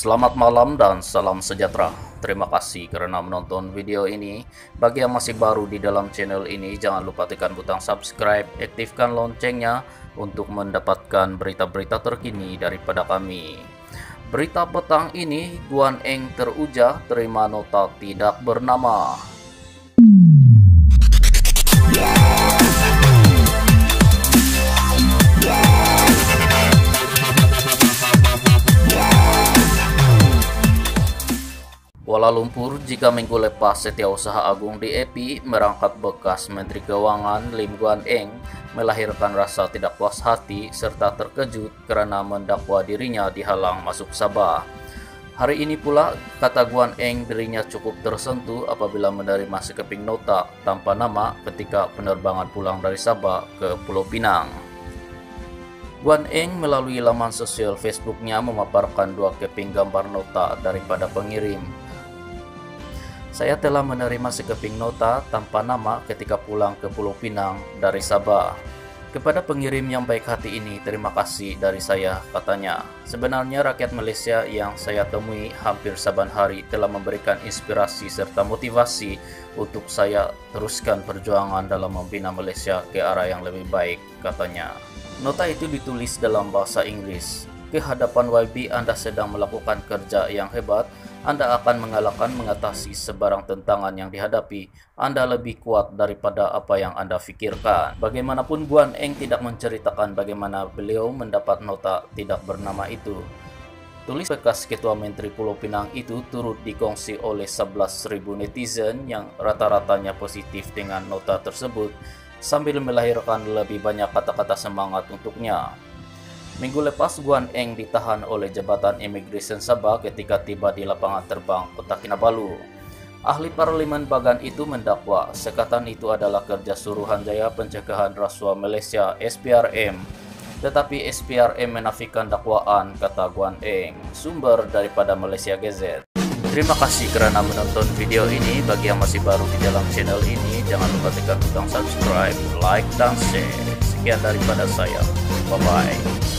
Selamat malam dan salam sejahtera. Terima kasih karena menonton video ini. Bagi yang masih baru di dalam channel ini, jangan lupa tekan butang subscribe, aktifkan loncengnya untuk mendapatkan berita-berita terkini daripada kami. Berita petang ini, Guan Eng teruja terima nota tidak bernama. Kuala Lumpur, jika minggu lepas Setiausaha Agung DAP merangkap bekas Menteri Keuangan Lim Guan Eng melahirkan rasa tidak puas hati serta terkejut karena mendakwa dirinya dihalang masuk Sabah. Hari ini pula, kata Guan Eng, dirinya cukup tersentuh apabila menerima sekeping nota tanpa nama ketika penerbangan pulang dari Sabah ke Pulau Pinang. Guan Eng melalui laman sosial Facebooknya memaparkan dua keping gambar nota daripada pengirim. Saya telah menerima sekeping nota tanpa nama ketika pulang ke Pulau Pinang dari Sabah. Kepada pengirim yang baik hati ini, terima kasih dari saya, katanya. Sebenarnya rakyat Malaysia yang saya temui hampir saban hari telah memberikan inspirasi serta motivasi untuk saya teruskan perjuangan dalam membina Malaysia ke arah yang lebih baik, katanya. Nota itu ditulis dalam bahasa Inggris. Ke hadapan YB, Anda sedang melakukan kerja yang hebat. Anda akan mengatasi sebarang tentangan yang dihadapi. Anda lebih kuat daripada apa yang Anda fikirkan. Bagaimanapun, Guan Eng tidak menceritakan bagaimana beliau mendapat nota tidak bernama itu. Tulis bekas Ketua Menteri Pulau Pinang itu turut dikongsi oleh 11.000 netizen yang rata-ratanya positif dengan nota tersebut, sambil melahirkan lebih banyak kata-kata semangat untuknya. Minggu lepas, Guan Eng ditahan oleh Jabatan Imigresen Sabah ketika tiba di lapangan terbang Kota Kinabalu. Ahli Parlimen Bagan itu mendakwa sekatan itu adalah kerja Suruhanjaya Pencegahan Rasuah Malaysia (SPRM). Tetapi SPRM menafikan dakwaan, kata Guan Eng. Sumber daripada Malaysia Gazette. Terima kasih kerana menonton video ini. Bagi yang masih baru di dalam channel ini, jangan lupa tekan butang subscribe, like, dan share. Sekian daripada saya. Bye-bye.